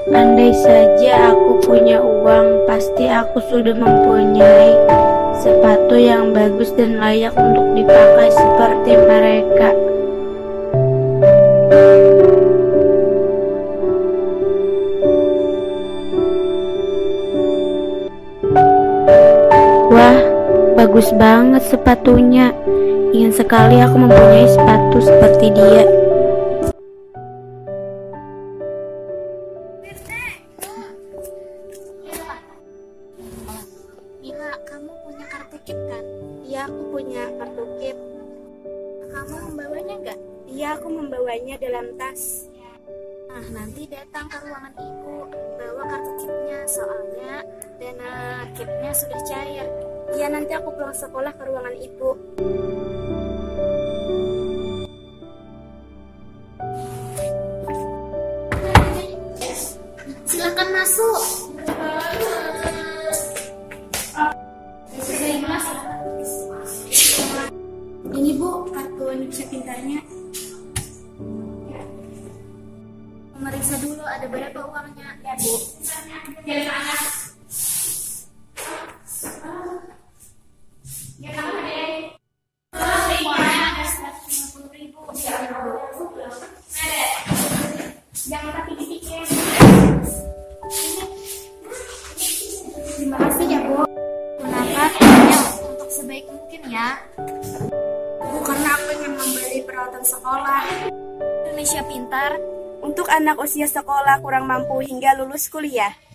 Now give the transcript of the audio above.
Andai saja aku punya uang, pasti aku sudah mempunyai sepatu yang bagus dan layak untuk dipakai seperti mereka. Wah, bagus banget sepatunya. Ingin sekali aku mempunyai sepatu seperti dia. Mila, kamu punya kartu KIP kan? Iya, aku punya kartu KIP. Kamu membawanya nggak? Iya, aku membawanya dalam tas. Nah, nanti datang ke ruangan ibu, bawa kartu KIP-nya, soalnya dana KIP-nya sudah cair. Iya, nanti aku pulang sekolah ke ruangan ibu. Silakan masuk. Ini Bu, kartu Indonesia Pintarnya. Memeriksa dulu ada berapa uangnya ya Bu. Jangan tapi dipikir. Terima kasih ya Bu. Gunakan uangnya untuk sebaik mungkin ya. Bu, karena aku ingin membeli peralatan sekolah. Indonesia Pintar untuk anak usia sekolah kurang mampu hingga lulus kuliah.